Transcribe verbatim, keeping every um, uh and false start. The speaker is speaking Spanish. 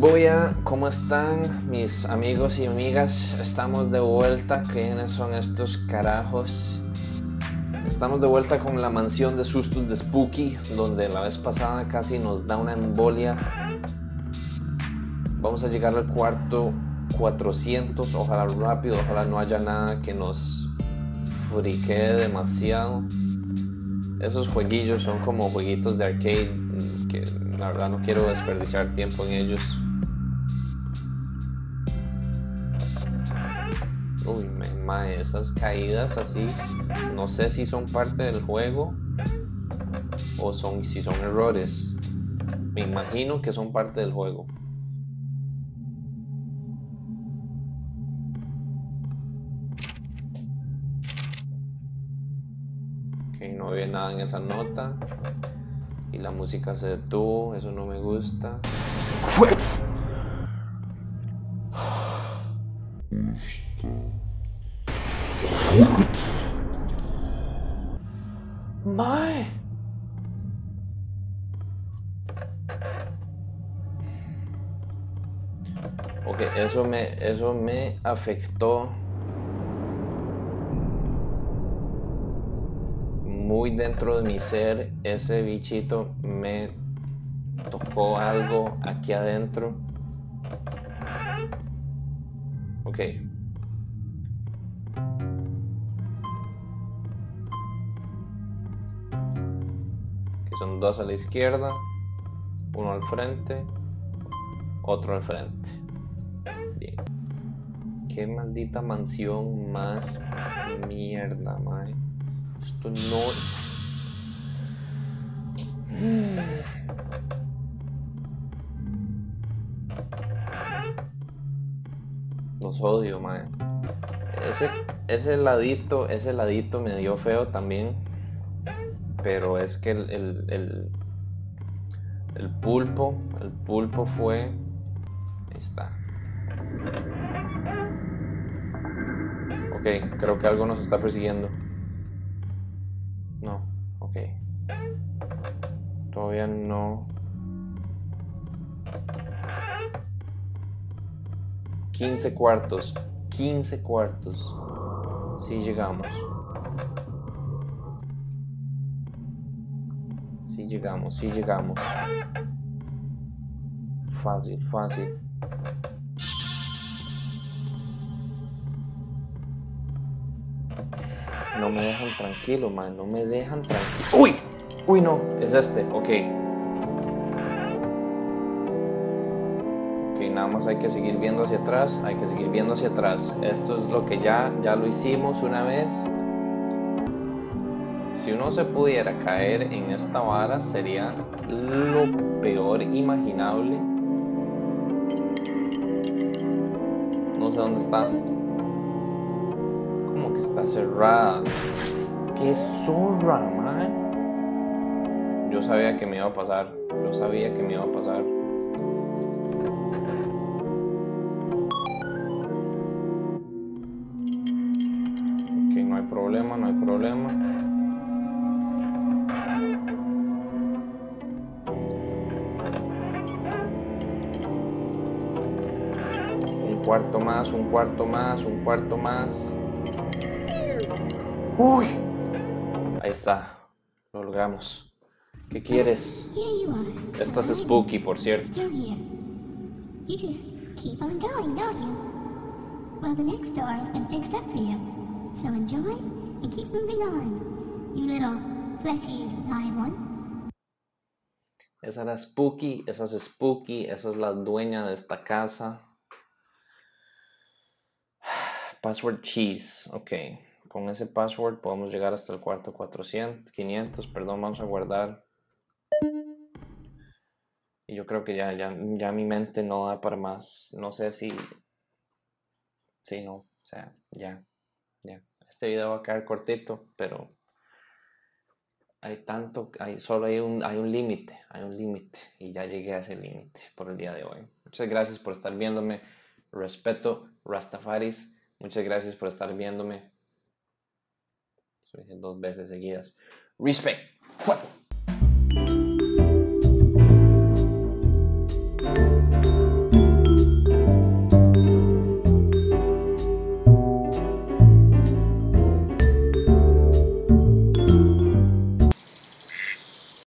Buya, ¿cómo están mis amigos y amigas? Estamos de vuelta. ¿Quiénes son estos carajos? Estamos de vuelta con la mansión de sustos de Spooky, donde la vez pasada casi nos da una embolia. Vamos a llegar al cuarto cuatrocientos, ojalá rápido, ojalá no haya nada que nos friquee demasiado. Esos jueguillos son como jueguitos de arcade que la verdad no quiero desperdiciar tiempo en ellos. Uy, me, mae, esas caídas así, no sé si son parte del juego o son, si son errores. Me imagino que son parte del juego. Ok, no había nada en esa nota. Y la música se detuvo, eso no me gusta. Mae. Ok, eso me, eso me afectó muy dentro de mi ser. Ese bichito me tocó algo aquí adentro. Ok. Que son dos a la izquierda, uno al frente, otro al frente. Bien. Qué maldita mansión más mierda, mae. Esto no... Los odio, mae. Ese, ese ladito, ese ladito me dio feo también. Pero es que el, el, el, el pulpo, el pulpo fue... Ahí está. Ok, creo que algo nos está persiguiendo. No, ok. Todavía no. quince cuartos. quince cuartos. Sí llegamos. Sí llegamos, sí llegamos. Fácil, fácil. No me dejan tranquilo, man. No me dejan tranquilo. ¡Uy! ¡Uy, no! Es este, ok. Ok, nada más hay que seguir viendo hacia atrás. Hay que seguir viendo hacia atrás. Esto es lo que ya, ya lo hicimos una vez. Si uno se pudiera caer en esta vara, sería lo peor imaginable. No sé dónde está. Como que está cerrada. ¡Qué zorra, man! Yo sabía que me iba a pasar. Yo sabía que me iba a pasar. Ok, no hay problema, no hay problema. Un cuarto más, un cuarto más, un cuarto más. ¡Uy! Ahí está. Lo logramos. ¿Qué quieres? Estás spooky, por cierto. You just keep on going, don't you? Well, the next door has been fixed up for you. So enjoy and keep moving on, you little fleshy live one. Esa era Spooky, esa es Spooky, esa es la dueña de esta casa. Password cheese, ok. Con ese password podemos llegar hasta el cuarto cuatrocientos, quinientos, perdón, vamos a guardar. Y yo creo que ya, ya, ya mi mente no da para más. No sé si... Sí, no, o sea, ya, ya. Este video va a quedar cortito, pero... Hay tanto, hay, solo hay un, hay un límite, hay un límite. Y ya llegué a ese límite por el día de hoy. Muchas gracias por estar viéndome. Respeto, Rastafaris. Muchas gracias por estar viéndome. Lo dije dos veces seguidas. Respect.